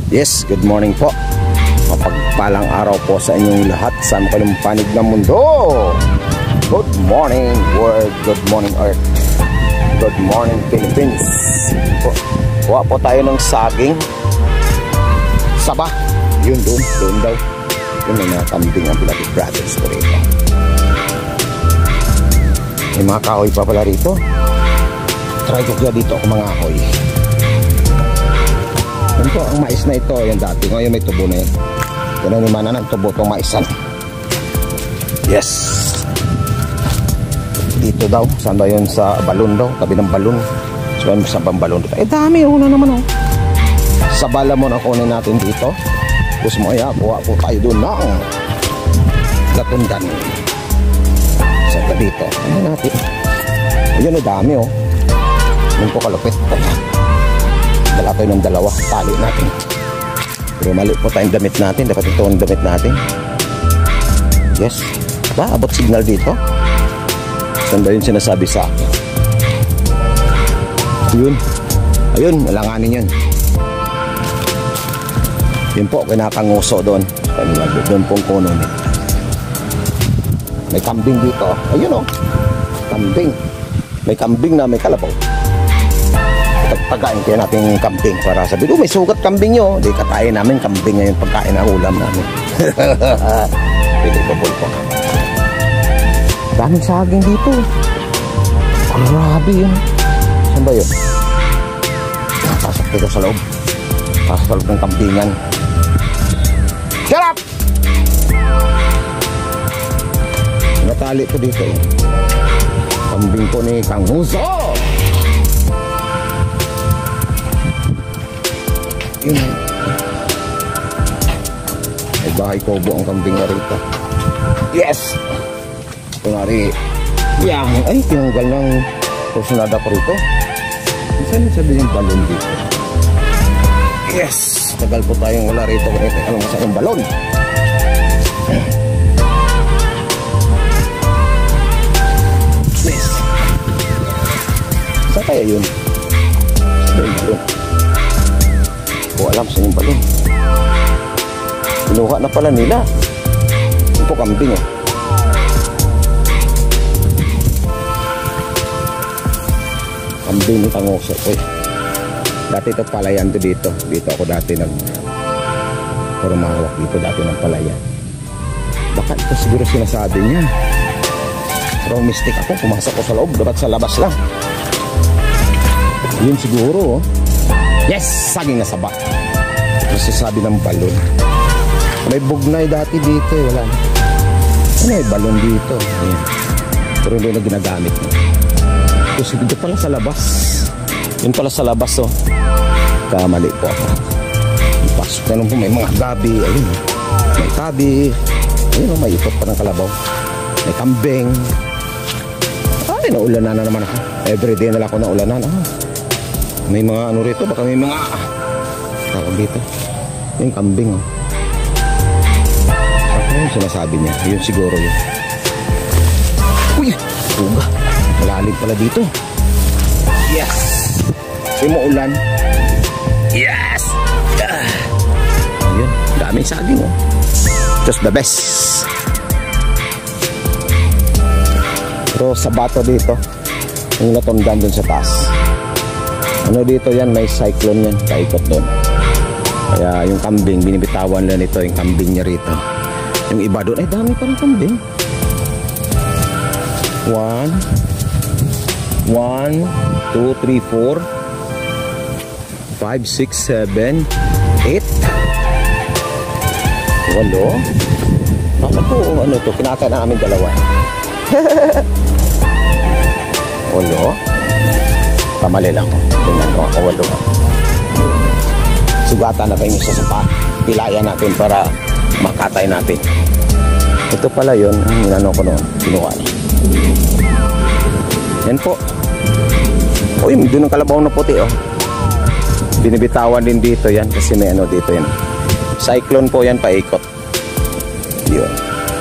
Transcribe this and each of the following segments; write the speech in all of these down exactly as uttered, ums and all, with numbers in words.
Yes, good morning po. Mapagpalang araw po sa inyong lahat sa makalong panig ng mundo. Good morning world, good morning earth, good morning Philippines. Po, kuha po tayo ng saging. Saba, yun doon, doon daw. Yun na nakakambing ang Pilapit Brothers ko rito. May mga kahoy pa pala rito. Try ko kaya dito ako mga kahoy. Yan po, ang mais na ito, yan dati. Ngayon may tubo na yan. Yan ang imana ng tubo itong maisan. Yes. Dito daw. Saan ba yun? Sa balon daw. Tabi ng balon. So yan sa balon dito. Eh dami. Una naman oh. Sa bala mo na kunin natin dito. Gusto mo kaya, kuha po tayo doon na latundan. Sa dito. Ano natin? Ayun o dami oh. Yan po kalupit. Ayan. Dala tayo ng dalawa, tali natin. Pero mali po tayong damit natin. Dapat ito ang damit natin. Yes. Ba, abot signal dito. Saan ba yun sinasabi sa akin? Yun. Ayun, alanganin yun. Yun po, kinakanguso doon. Doon pong kuno niya. May kambing dito. Ayun o. Kambing. May kambing na may kalabaw. Pagkain kaya natin kambing para sabi, oh may sugat kambing nyo. Di katayin namin kambing ngayon pagkain ang ulam namin. Pili ko po. Daming saging dito. Grabe yun. Saan ba yun? Pasok dito sa loob. Pasok sa loob ng kambingan. Shut up! Natali ko dito eh. Kambing ko ni Kang Huso. Yun. Ay bahay kobo ang kambing na rito. Yes! Kunwari yang, ay tinanggal ng kursunada ko rito. Saan sabi yung balon dito? Yes! Tagal po tayong wala rito. Anong masa yung balon? Yes! Saan kaya yun? Sabi yung balon. Ko alam sa yung balon. Kinuha na pala nila. Ito kambing eh. Kambing ni Tangoso eh. Dati ito palayan to dito. Dito ako dati nag purumawak dito dati ng palayan. Baka ito siguro sinasabi niya. Pero mystic ako. Pumasok ko sa loob. Dapat sa labas lang. Yun siguro oh. Yes! Saging na saba. Kasi sabi ng balon. May bugnay dati dito eh. Wala na. Ano may balon dito? Ayan. Pero hindi na ginagamit mo. Kasi dito pala sa labas. Yun pala sa labas oh. Kamali po ako. Pasok na lang po. May mga gabi. Ayun. May tabi. Ayun oh. May ikot pa ng kalabaw. May kambing. Ay, naulanan na naman ako. Everyday na lang ako naulanan. Ah. May mga ano rito, baka may mga tawag dito. Yung kambing oh. Ako yung sinasabi niya. Yun siguro yun. Uy! Puga. Malalim pala dito. Yes! May maulan. Yes! Ah. Ayun. Daming saging oh. Just the best. Pero sa bato dito, yung natundan dun sa taas. Ano dito yan, may cyclone yan, kaikot doon. Kaya yung kambing, binibitawan lang ito, yung kambing niya rito. Yung iba doon, ay dami pa rin kambing. One, one, two, three, four, five, six, seven, eight. Walo. Ano to, ano to, kinakain na namin dalawa. Walo. Kamali lang. Tingnan ko ako walo. Sugatan na kayo sa sapa. Pilayan natin para makatay natin. Ito pala yun. Inano ko noon. Kinuha niya. Yan po. Uy, doon ang kalabaw na puti oh. Binibitawan din dito yan. Kasi may ano dito yan. Cyclone po yan paikot. Yun.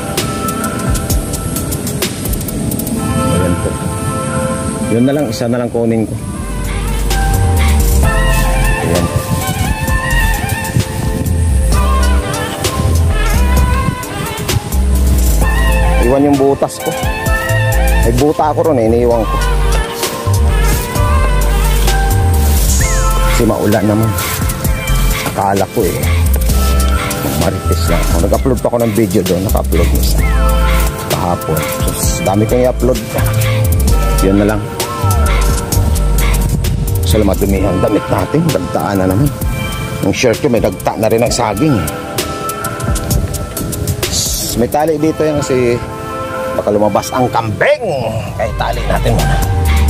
Ayan po. Yun na lang. Isa na lang kunin ko. Ayan. Iwan yung butas ko. May buta ako ron eh, iniiwan ko. Kasi maulan naman. Akala ko eh, marites lang ako. Nag-upload pa ako ng video doon. Naka-upload nisa kahapon. So, dami kong i-upload. Yun na lang. So, madumi ang damit natin. Dagtaan na naman. Yung shirt ko may dagta na rin ang saging. May tali dito yan kasi baka lumabas ang kambing. Kaya tali natin muna.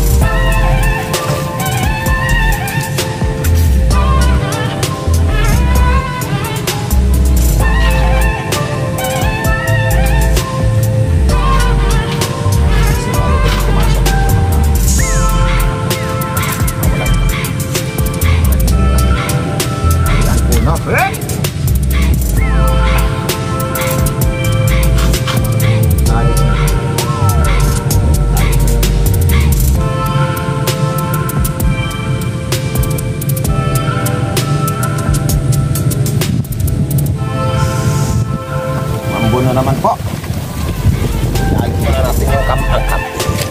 Na naman po. Lagi mo na natin yung kam-kam.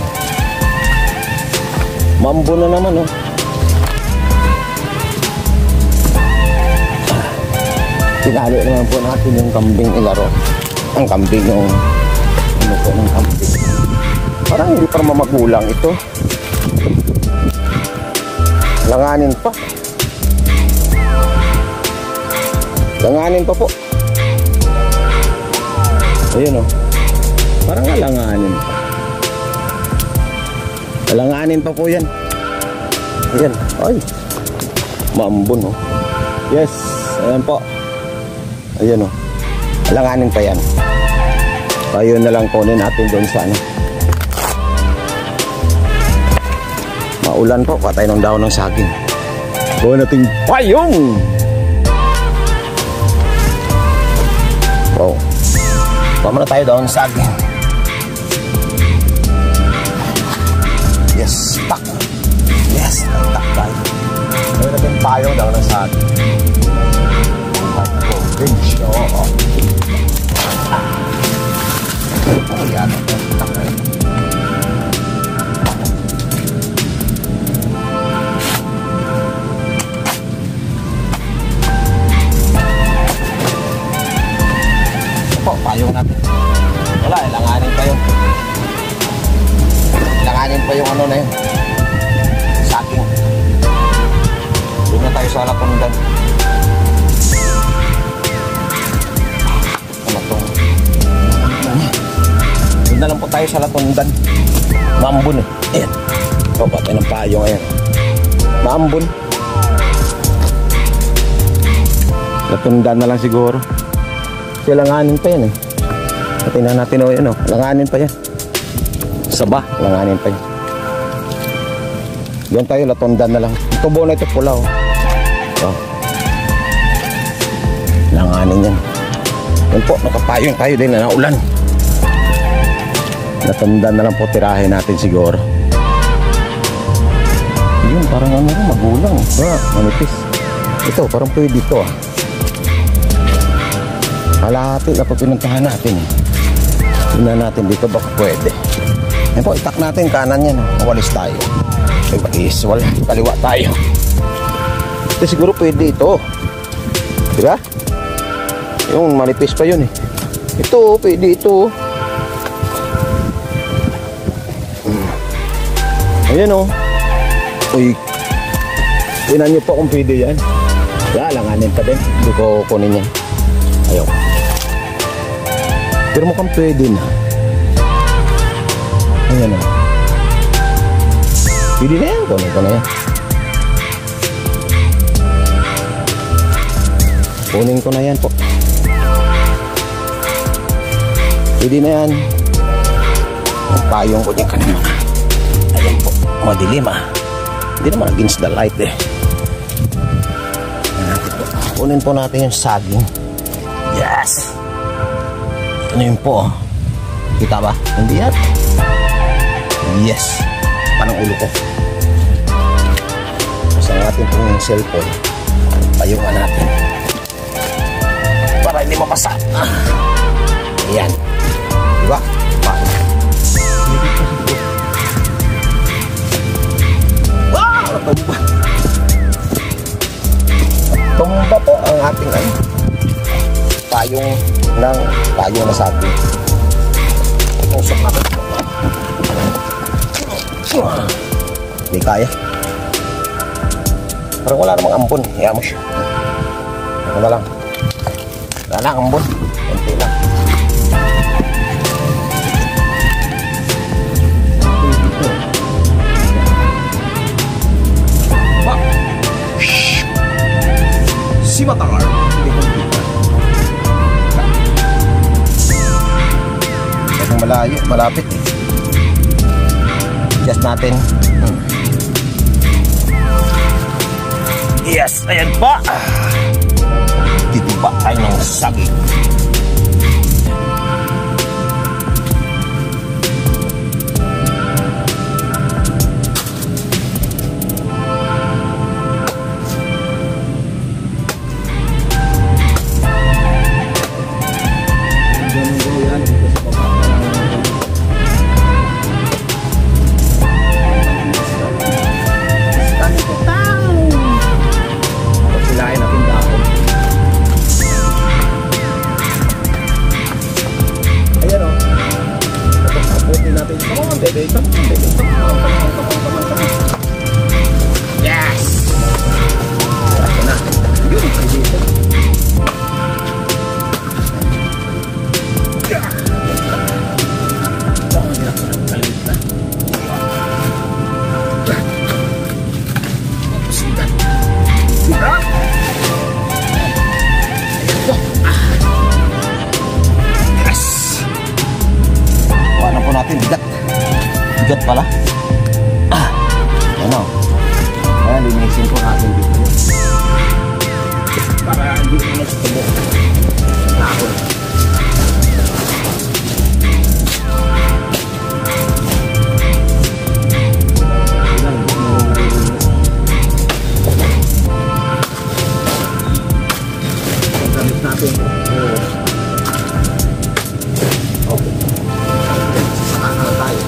Mambo na naman, oh. Tinali naman po natin yung kambing ilaro. Ang kambing yung ano po ng kambing. Parang hindi pa mamagulang ito. Langanin pa. Langanin pa po. Ayun, oh. Parang alanganin pa. Alanganin pa po yan. Ayan. Ay. Maambon, oh. Yes. Ayan po. Ayan, oh. Alanganin pa yan. Ayun na lang kunin natin doon sa ano. Maulan po. Patay ng daon ng saging. Kunin natin payong. Wow. Pama na tayo daw ng saging. Yes, tak. Yes, tak tayo. Ngayon natin tayo daw ng saging. Oh, bench. Oo. Oh, yan. Tak tayo. Payong natin. Wala, ilanganin pa yun. Ilanganin pa yung ano na yun. Saging. Doon na tayo sa Lapundan. Ano to? Doon na lang po tayo sa Lapundan. Maambun eh. Ayan. O, patay ng payong. Ayan. Maambun. Lapundan na lang siguro. Kasi langanin pa yan eh. Tingnan natin o yun o. Langanin pa yan. Saba, langanin pa yan. Doon tayo, Latundan na lang. Ito buo na ito pula o. So, langanin yan. Yan po, nakapayong tayo din na naulan. Latundan na lang po, tirahin natin siguro. Yun, parang ano rin, magulang. Ah, manipis. Ito, parang pwede ito ah. Kalahati na po pinuntahan natin. Tingnan natin dito baka pwede. Yan po, itak natin kanan yan. Mawalis tayo. Ay, mag-iiswal. Kaliwa tayo. Ito siguro pwede ito. Diba? Yung manipis pa yun eh. Ito, pwede ito. Ayan o. Uy. Tingnan nyo po kung pwede yan. Wala, langanin pa din. Hindi ko kunin yan. Ayaw. Pero mukhang pwede na. Ayan o. Pwede na yan. Kunin ko na yan. Kunin ko na yan po. Pwede na yan. Ang payong ko niya kanina. Ayan po. Madilim ah. Hindi naman against the light eh. Kunin po natin yung saging. Yes! Ano yun po? Kita ba? Hindi yan? Yes! Parang ulo ko. Pasang natin po yung cellphone. Payungan natin. Para hindi mapasa. Ah. Ayan. Diba? Lagi na saging. Usap natin. Hindi kaya. Parang wala namang ambon. Kaya mo siya. Ako na lang. Wala na ambon. Kunti lang. Si Matar. Hindi ko kita. Kasi malayo, malapit eh. Adjust natin. Hmm. Yes, ayan pa. Titiba tayo ng saging. Yes! Ito na. Yun, dito. Yes! Kuha na po natin bigat. Bigat pala. Ah, ano? Ayan, linisin ko natin dito. Para hindi na nagtubo. Nakon. Gamit natin. Okay. Saka na tayo.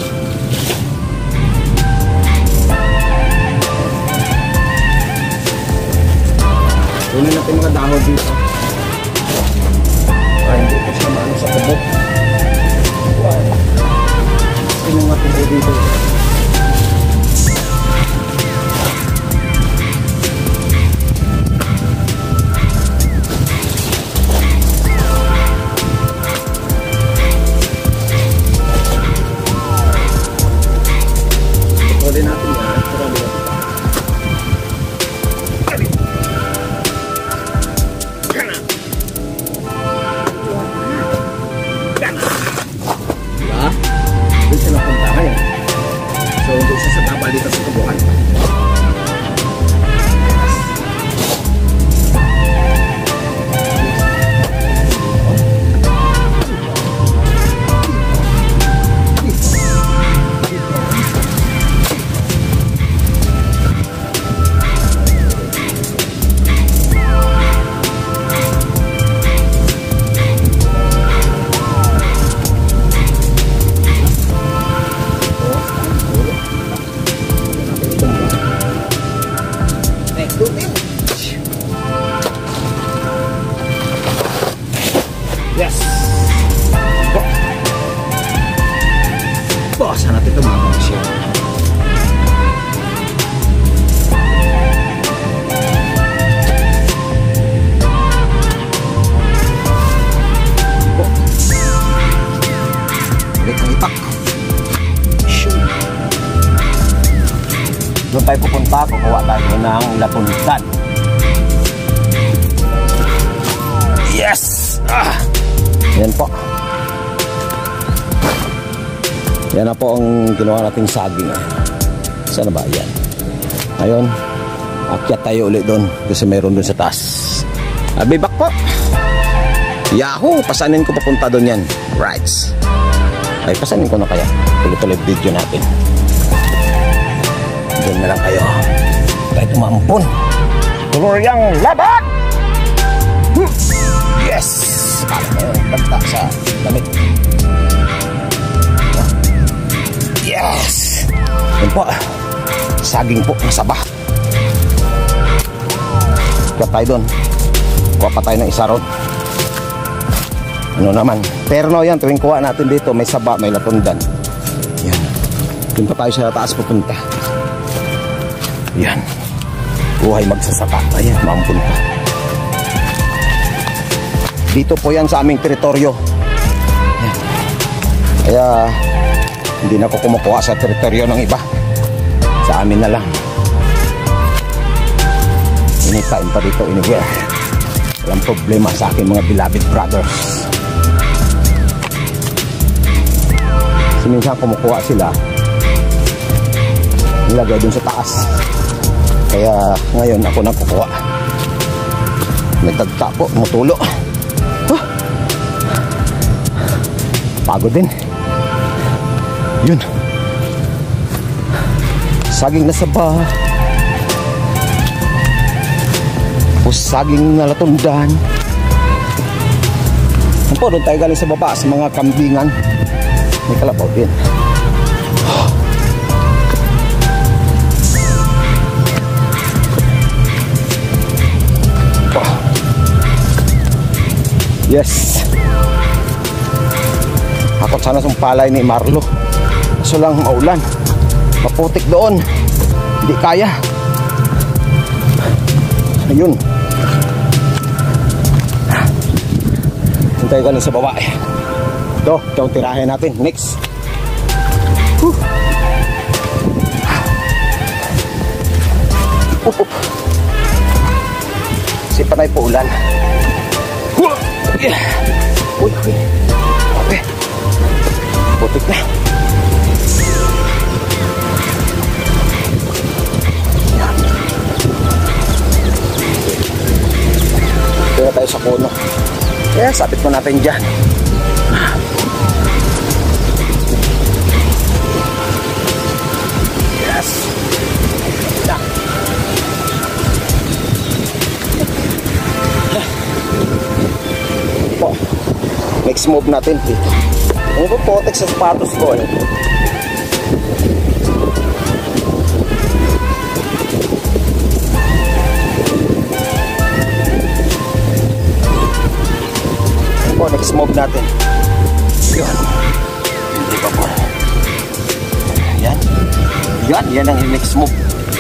Kunin natin mga dahon dito. Para hindi ko siya maano sa kubok. Kunin mga tubo dito. Kunin natin yan. Para dito. So, doon siya sa taba dito sa tubuhan. Yes! Bawasan natin ito mga kamasya. Ulit ang itak. Doon tayo pupunta, kukuha tayo ng lapuntan. Yes! Ah! Yan po. Yan na po ang ginawa nating saging. Saan na ba? Yan. Ayun. Akyat tayo ulit doon kasi mayroon doon sa taas. Abibak po. Yahoo! Pasanin ko papunta doon yan. Right. Ay, pasanin ko na kaya. Tuloy-tuloy video natin. Doon na lang kayo. Tayo tumampon. Tuloy ang laban! Yes! Kala na yun. Banta sa damit. Yes! Yan po. Saging po. Nasaba. Kuha tayo doon. Kuha pa tayo ng isa ron. Ano naman, perno yan, tuwing kuha natin dito, may saba, may latundan. Yan. Doon pa tayo sa taas pupunta. Yan. Buhay magsasaka. Ayan, mampunta. Dito po yan sa aming teritoryo. Yan. Kaya, hindi na ko kumukuha sa teritoryo ng iba. Sa amin na lang. Anytime pa dito, anywhere. Walang problema sa aking mga beloved brothers. Kasi minsan kumukuha sila, nilagay dun sa taas. Kaya ngayon ako nang kukuha. Nagtagta po, mutulo. Huh. Pagod din. Yun. Saging na saba. O saging na latundan. Ano po, doon tayo galing sa baba sa mga kambingan. May kalabaw din. Yes. Ako sana sa palay ni Marlo. Kaso lang maulan. Maputik doon. Hindi kaya. Ayun. Hintay ka lang sa baba. Ito, ito ang tirahin natin. Next. Whew. Uh, uh. Kasi panay po ulan. Huh. Yeah. Uy, uy. Okay. Putik na. Yan. Ito na tayo sa kono. Kaya yeah, sabit mo natin dyan. Yes. Yan. Po. Next move natin dito. Ano po potek sa sapatos ko eh. Ano po next move natin. Yun. Hindi pa po. Yan. Yan. Yan ang next move.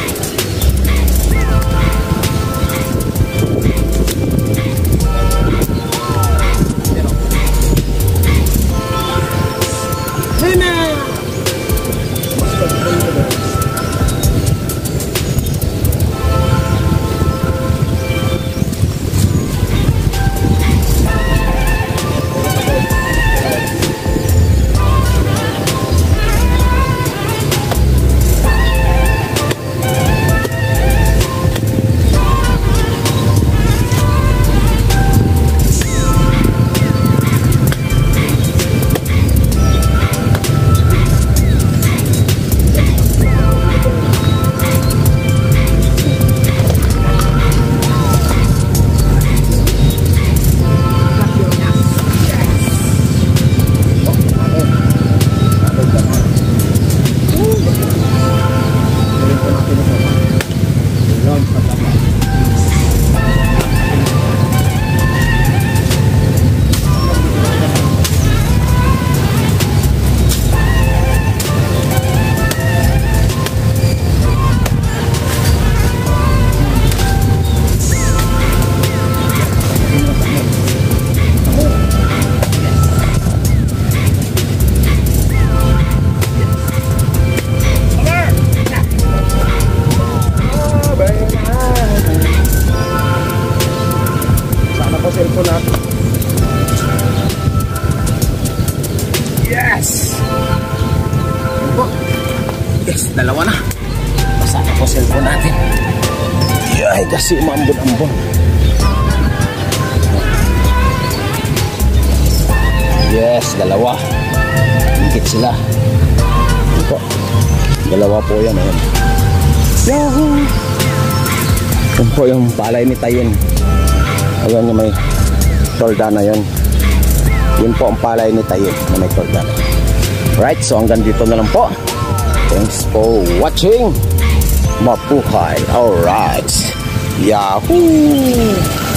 Yes! Yes, dalawa na. Basa na po cellphone natin. Ay, kasi umambon-ambon. Yes, dalawa. Higit sila. Ito. Dalawa po yan. Ayan. Yahoo! Ito po yung palay ni Tayin. Ayan yung may tolda na yan. Yun po ang palay ni Tayin na may tolda. Right, so hanggang dito na lang po. Thanks for watching. Mabuhay. Alright. Yahoo!